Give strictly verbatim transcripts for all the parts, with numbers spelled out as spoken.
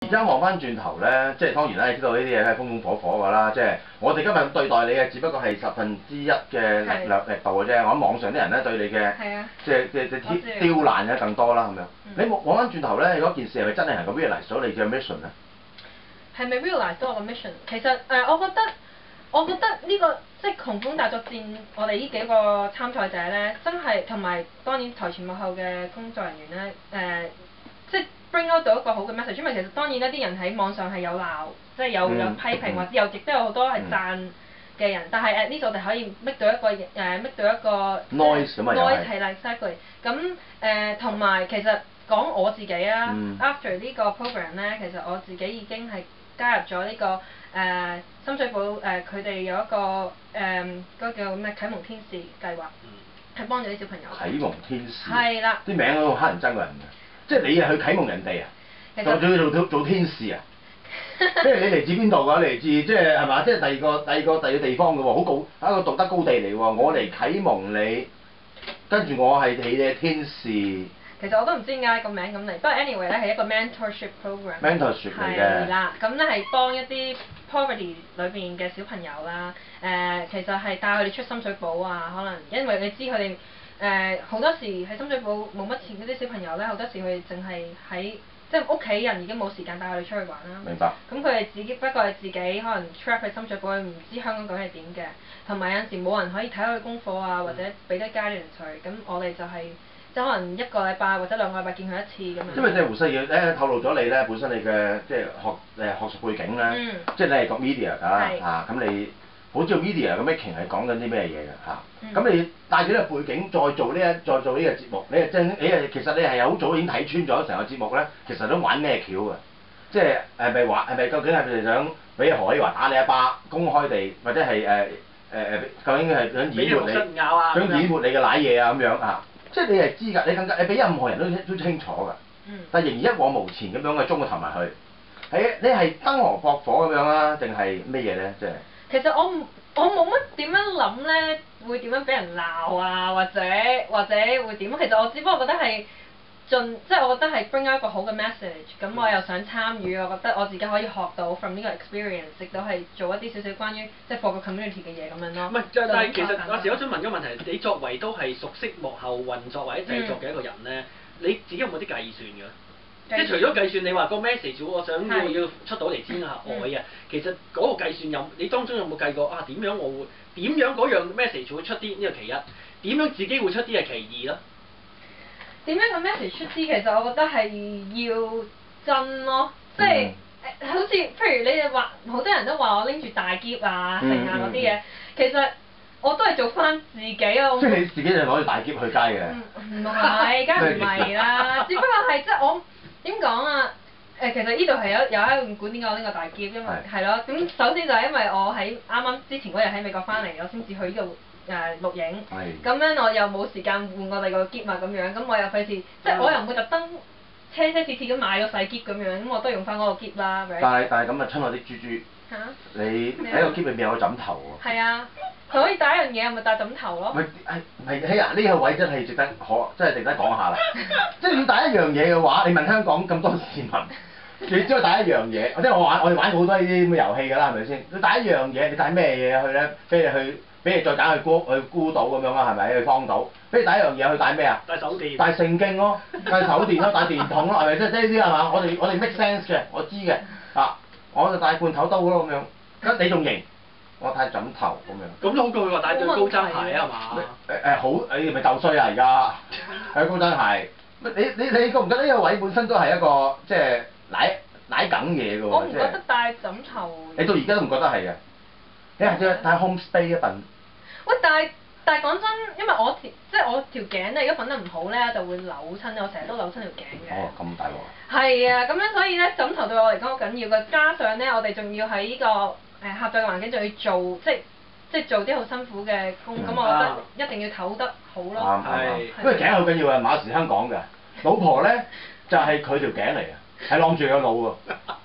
而家望翻轉頭咧，即係當然啦，你知道呢啲嘢係風風火火㗎啦。即係我哋今日對待你嘅，只不過係十分之一嘅力量力度嘅啫。我諗網上啲人咧對你嘅，即係嘅嘅刁難嘅更多啦咁樣。你望望翻轉頭咧，嗰件事係咪真係能夠 realise 咗你嘅 mission 咧？ 係咪 realise 到我嘅 mission？其實誒、呃，我覺得我覺得呢、這個即係窮兇大作戰，我哋呢幾個參賽者咧，真係同埋當然台前幕後嘅工作人員咧，誒、呃，即係 bring out 到一個好嘅 message。因為其實當然呢啲人喺網上係有鬧，即係有、嗯、有批評，或者有亦都有好多係讚嘅人。嗯、但係 at least 我哋可以 make 到一個誒、呃、make 到一個 noise 咁啊 noise 係啦 exactly。咁誒同埋其實講我自己啊、嗯、，after 呢個 program 咧，其實我自己已經係加入咗呢、這個誒、呃、深水埗誒，佢、呃、哋有一個誒嗰、呃那個叫咩啟蒙天使計劃，係、嗯、幫咗啲小朋友。啟蒙天使。 係啦。啲名都好乞人憎個人嘅，即係你係去啟蒙人哋啊，就仲要做做天使啊！即係你嚟自邊度㗎？嚟自即係係嘛？即係第二個第二個第二個地方嘅喎，好高一個道德高地嚟喎。我嚟啟蒙你，跟住我係你嘅天使。 其實我都唔知點解個名咁嚟，不過 anyway 咧係一個 mentorship program。 mentorship 嚟嘅。係啦，咁咧係幫一啲 poverty 裏邊嘅小朋友啦，誒、呃、其實係帶佢哋出深水埗啊，可能因為你知佢哋誒好多時喺深水埗冇乜錢嗰啲小朋友咧，好多時佢哋淨係喺即係屋企人已經冇時間帶佢哋出去玩啦。 明白。 咁佢哋自己不過係自己可能 trap 去深水埗，佢唔知香港究竟係點嘅，同埋有陣時冇人可以睇佢功課啊，或者俾啲 guidance 佢，咁我哋就係、是。即可能一個禮拜或者兩個禮拜見佢一次咁樣。因為即係胡世耀咧透露咗你咧本身你嘅即係學誒學術背景咧，嗯、即係你係讀 media 㗎嚇，咁你好知道 media 嘅 making 係講緊啲咩嘢嘅嚇。咁、嗯、你帶住呢個背景再做呢一再做呢個節目，你係真你係其實你係好早已經睇穿咗成個節目咧，其實都玩咩橋㗎？即係係咪話係咪究竟係咪想俾何偉華打你一巴，公開地或者係誒誒誒究竟係想掩沒你，想掩沒你嘅賴嘢啊咁樣啊？即係你係知㗎，你更加你比任何人都都清楚㗎。嗯。但仍然一往無前咁樣嘅衝個頭埋去，係你係燈蛾撲火咁樣啊，定係咩嘢咧？即係。其實我唔我冇乜點樣諗咧，會點樣俾人鬧啊，或者或者會點？其實我只不過覺得係盡，即係我覺得係 bring out 一個好嘅 message。咁我又想參與，我覺得我自己可以學到 from 呢個 experience，亦都係做一啲少少關於即係 for 個 community 嘅嘢咁樣咯。 唔係，但係其實有時我想問個問題，你作為都係熟悉幕後運作或者製作嘅一個人咧，嗯、你自己有冇啲計算㗎？即係除咗計算，你話個 message 我想要要出到嚟之外啊，嗯、其實嗰個計算有你當中有冇計過啊？點樣我會點樣嗰樣 message 會出啲呢個其一？點樣自己會出啲係其二咯？ 點樣個 message 出啲？其實我覺得係要真咯，即係誒，好似譬如你哋話，好多人都話我拎住大篋啊、剩啊嗰啲嘢，其實我都係做翻自己啊。 即係你自己就攞住大篋去街嘅？ 唔係，梗係唔係啦，只不過係即係我。點講啊？誒，其實呢度係有有一個管點解我拎個大篋，因為係咯。咁首先就係因為我喺啱啱之前嗰日喺美國翻嚟，我先至去呢度誒錄影。係。咁樣我又冇時間換我哋個篋啊咁樣，咁我又費事，即係我又唔會特登車車次次咁買個細篋咁樣，咁我都用翻嗰個篋啦。 但係但係咁啊，親愛啲豬豬。嚇！你喺個篋裏邊有個枕頭喎。係啊。佢可以帶一樣嘢，咪帶枕頭咯。 唔係係係啊！呢個位真係值得可，真係值得講下啦。即係要帶一樣嘢嘅話，你問香港咁多市民，你只可以帶一樣嘢。即係我玩，我哋玩好多呢啲咁嘅遊戲㗎啦，係咪先？你帶一樣嘢，你帶咩嘢去咧？俾你去，俾你再揀去孤去孤島咁樣啊？係咪？去荒島，俾你帶一樣嘢去帶咩啊？ 帶手電。 帶聖經咯，帶手電咯，帶電筒咯，係咪？即係即係呢啲係嘛？我哋我哋 make sense 嘅，我知嘅。啊，我就帶罐頭刀咯咁樣。咁你仲型？我帶枕頭咁樣。 咁都好過佢話帶對高踭鞋啊嘛。 誒誒好，你咪就衰啊而家，係高踭鞋。乜你你你覺唔覺得呢個位本身都係一個即係奶奶梗嘢㗎喎？ 我唔覺得帶枕頭。 你到而家都唔覺得係嘅？你係只帶 home stay 一份。 喂，但係但係講真，因為我條即係我條頸咧，如果瞓得唔好咧，就會扭親，我成日都扭親條頸嘅。 哦，咁大鑊。 係啊，咁樣所以咧，枕頭對我嚟講好緊要嘅，加上咧，我哋仲要喺呢個。誒合作嘅環境仲要做，即係即係做啲好辛苦嘅工，咁、嗯、我覺得一定要唞得好咯。 啱啱啱，因為頸好緊要啊！馬時香港嘅老婆咧就係佢條頸嚟嘅，係攬住個腦喎。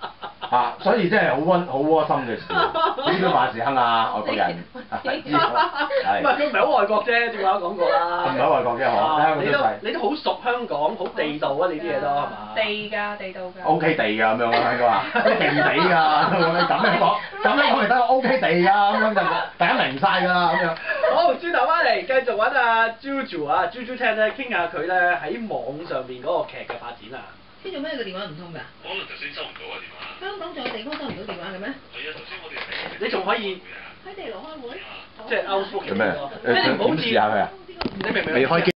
啊，所以真係好溫好窩心嘅事。你知唔知馬時亨啊？外國人知道係。 唔係佢唔係好外國啫，正話講過啦。 唔係好外國嘅嗬，香港你都出世。 你都好熟香港，好地道啊！你啲嘢都係嘛？ 地㗎，地道㗎。 O K 地㗎咁樣啊，香港話都地地㗎，咁樣講，咁樣講咪得咯 O K 地㗎，咁樣就大家明晒㗎啦咁樣。 好，轉頭翻嚟繼續揾阿 JoJo 啊，JoJo Chan 咧傾下佢咧喺網上邊嗰個劇嘅發展啊。 邊做咩個電話唔通㗎？ 可能頭先收唔到啊電話。 香港仲有地方收唔到電話嘅咩？ 係啊，頭先我哋喺你仲可以喺地牢開會？ 即係 Outlook 做咩？ 你唔好點試下佢啊？ 你明唔明？ 未開機。